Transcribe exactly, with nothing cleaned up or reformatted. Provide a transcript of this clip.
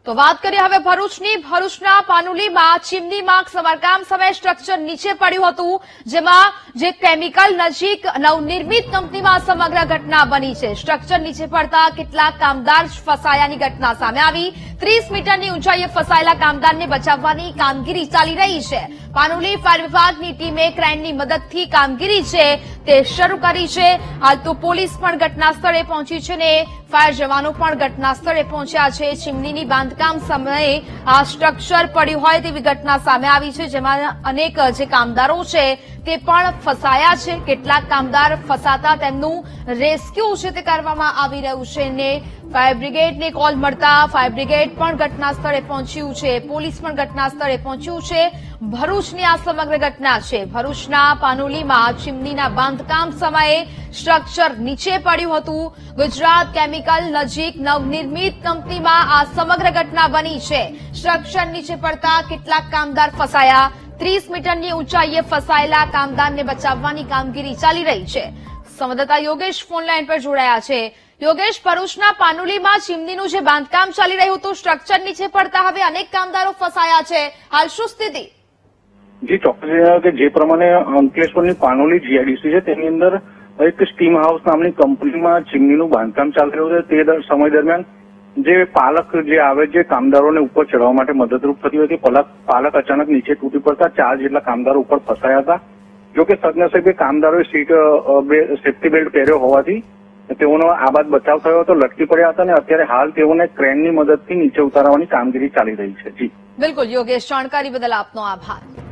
તો વાત કરીએ હવે ભરૂચની ભરૂચના પાનુલીમાં ચીમની માર્ગ સમારકામ સમયે સ્ટ્રક્ચર નીચે પડ્યું હતું, જેમાં જે કેમિકલ નજીક નવનિર્મિત કંપનીમાં સમગ્ર ઘટના બની છે। સ્ટ્રક્ચર નીચે પડતા કેટલાક કામદાર ફસાયાની ઘટના સામે આવી। ત્રીસ મીટરની ઊંચાઈએ ફસાયેલા કામદારને બચાવવાની કામગીરી ચાલી રહી છે। પાનુલી ફાયર વિભાગની ટીમે ક્રેનની મદદથી કામગીરી છે તે શરૂ કરી છે। હાલ તો પોલીસ પણ ઘટના સ્થળે પહોંચી છે ને ફાયર જવાનો પણ ઘટના સ્થળે પહોંચ્યા છે। ચીમનીની બાંધકામ સમયે આ સ્ટ્રક્ચર પડ્યું હોય તેવી ઘટના સામે આવી છે, જેમાં અનેક જે કામદારો છે તે પણ ફસાયા છે। કેટલાક કામદાર ફસાતા તેમનું રેસ્ક્યુ છે તે કરવામાં આવી રહ્યું છે ને ફાયર બ્રિગેડને કોલ મળતા ફાયર બ્રિગેડ પણ ઘટના સ્થળે પહોંચ્યું છે, પોલીસ પણ ઘટના સ્થળે પહોંચ્યું છે। ભરૂચની આ સમગ્ર ઘટના છે। ભરૂચના પાનુલીમાં ચીમનીના બાંધકામ સમયે સ્ટ્રક્ચર નીચે પડ્યું હતું। ગુજરાત કેમિકલ નજીક નવનિર્મિત કંપનીમાં આ સમગ્ર ઘટના બની છે। સ્ટ્રક્ચર નીચે પડતા કેટલાક કામદાર ફસાયા। ત્રીસ મીટરની ઊંચાઈએ ફસાયેલા કામદારને બચાવવાની કામગીરી ચાલી રહી છે। સંવાદદાતા યોગેશ ફોનલાઈન પર જોડાયા છે। યોગેશ, ભરૂચના પાનુલીમાં ચીમનીનું જે બાંધકામ ચાલી રહ્યું હતું, સ્ટ્રક્ચર નીચે પડતા હવે અનેક કામદારો ફસાયા છે, હાલ શું સ્થિતિ? જી ચોક્કસ કે જે પ્રમાણે અંકલેશ્વરની પાનોલી જીઆઈડીસી છે તેની અંદર એક સ્ટીમ હાઉસ નામની કંપનીમાં ચીમનીનું બાંધકામ ચાલી રહ્યું છે। તે સમય દરમિયાન જે પાલક જે આવે છે કામદારોને ઉપર ચડવા માટે મદદરૂપ થતી હતી, પાલક અચાનક નીચે તૂટી પડતા ચાર જેટલા કામદારો ઉપર ફસાયા હતા। જોકે સદનસીબે કામદારોએ સીટ સેફ્ટી બેલ્ટ પહેર્યો હોવાથી તેઓનો આબાદ બચાવ થયો હતો, લટકી પડ્યા હતા અને અત્યારે હાલ તેઓને ક્રેનની મદદથી નીચે ઉતારવાની કામગીરી ચાલી રહી છે। જી બિલકુલ યોગેશ, જાણકારી બદલ આપનો આભાર।